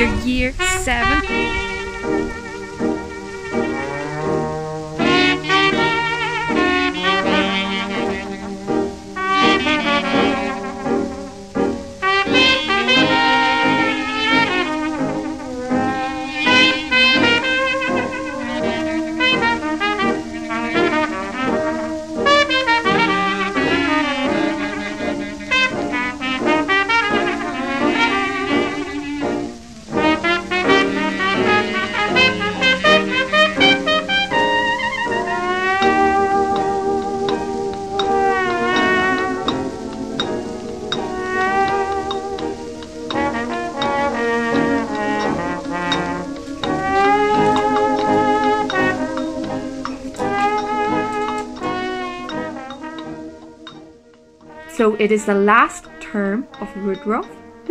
your year 7. So it is the last term of Woodruff.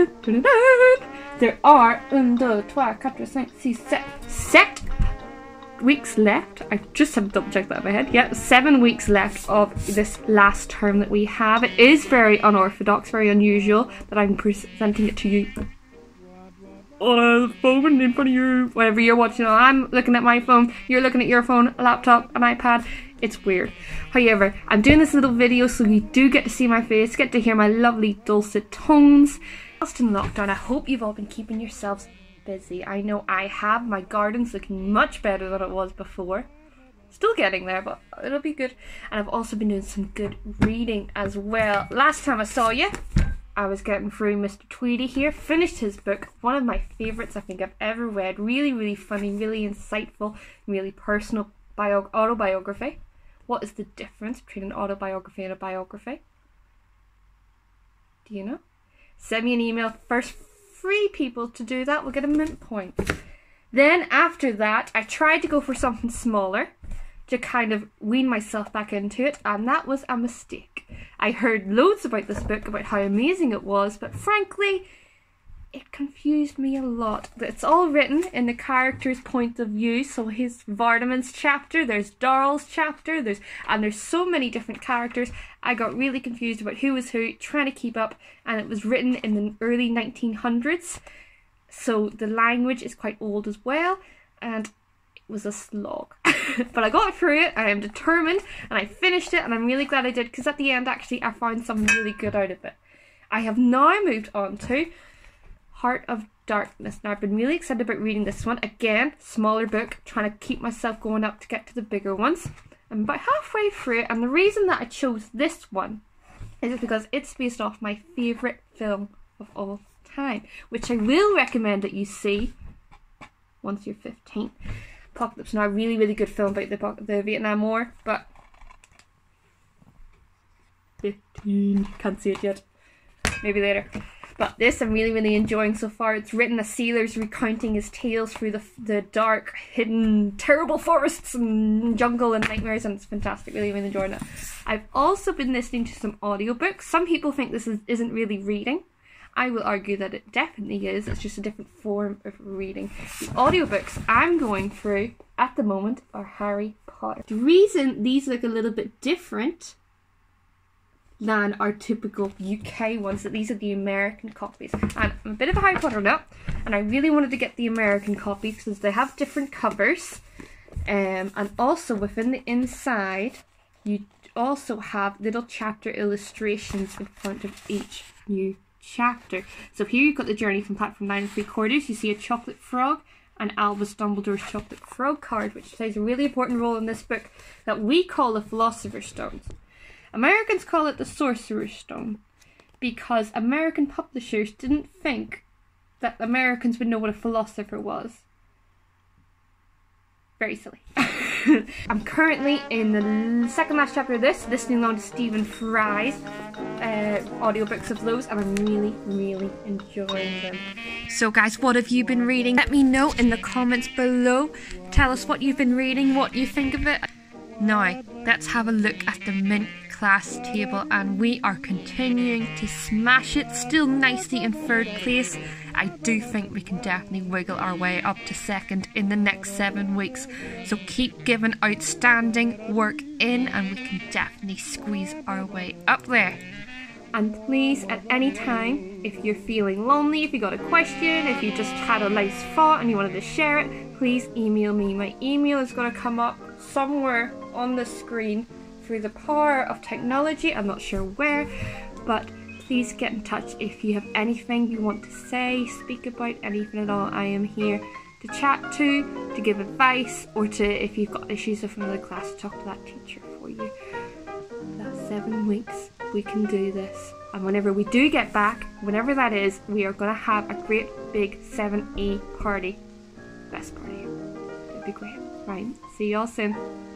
There are 1, 2, 3, 4, 5, 6, 7 weeks left. I just have to double check that in my head. Yeah, 7 weeks left of this last term that we have. It is very unorthodox, very unusual that I'm presenting it to you on a phone in front of you. Whatever you're watching on, I'm looking at my phone, you're looking at your phone, a laptop, an iPad. It's weird. However, I'm doing this little video so you do get to see my face, get to hear my lovely dulcet tones. Whilst in lockdown, I hope you've all been keeping yourselves busy. I know I have. My garden's looking much better than it was before. Still getting there, but it'll be good. And I've also been doing some good reading as well. Last time I saw you, I was getting through Mr. Tweedy here. Finished his book. One of my favourites I think I've ever read. Really, really funny, really insightful, really personal autobiography. What is the difference between an autobiography and a biography? Do you know? Send me an email. First 3 people to do that will get a mint point. Then after that, I tried to go for something smaller to kind of wean myself back into it, and that was a mistake. I heard loads about this book, about how amazing it was, but frankly, it confused me a lot. It's all written in the character's point of view, so here's Vardaman's chapter, there's Darl's chapter, there's so many different characters. I got really confused about who was who, trying to keep up, and it was written in the early 1900s, so the language is quite old as well, and it was a slog. But I got through it, I am determined, and I finished it, and I'm really glad I did, because at the end, actually, I found something really good out of it. I have now moved on to Heart of Darkness. Now, I've been really excited about reading this one. Again, smaller book, trying to keep myself going up to get to the bigger ones. I'm about halfway through it, and the reason that I chose this one is because it's based off my favourite film of all time, which I will recommend that you see once you're 15. Apocalypse Now, a really, really good film about the Vietnam War, but 15, can't see it yet. Maybe later. But this I'm really, really enjoying so far. It's written as sailors recounting his tales through the dark, hidden, terrible forests and jungle and nightmares, and it's fantastic. Really, really enjoying it. I've also been listening to some audiobooks. Some people think this isn't really reading. I will argue that it definitely is. It's just a different form of reading. The audiobooks I'm going through at the moment are Harry Potter. The reason these look a little bit different than our typical UK ones, that these are the American copies. And I'm a bit of a Harry Potter nut, and I really wanted to get the American copies because they have different covers, and also within the inside you also have little chapter illustrations in front of each new chapter. So here you've got the journey from platform 9 3/4. You see a chocolate frog and Albus Dumbledore's chocolate frog card, which plays a really important role in this book that we call the Philosopher's Stones. Americans call it the Sorcerer's Stone because American publishers didn't think that Americans would know what a philosopher was. Very silly. I'm currently in the second last chapter of this, listening on to Stephen Fry's audiobooks of those, and I'm really, really enjoying them. So guys, what have you been reading? Let me know in the comments below. Tell us what you've been reading, what you think of it. Now, let's have a look at the Mint class table, and we are continuing to smash it, still nicely in 3rd place. I do think we can definitely wiggle our way up to 2nd in the next 7 weeks, so keep giving outstanding work in and we can definitely squeeze our way up there. And please, at any time, if you're feeling lonely, if you got a question, if you just had a nice thought and you wanted to share it, please email me. My email is going to come up somewhere on the screen through the power of technology. I'm not sure where, but please get in touch if you have anything you want to say, speak about, anything at all. I am here to chat to give advice, or to, if you've got issues with another class, talk to that teacher for you. That's 7 weeks. We can do this. And whenever we do get back, whenever that is, we are going to have a great big 7E party. Best party. It'll be great. Right. See y'all soon.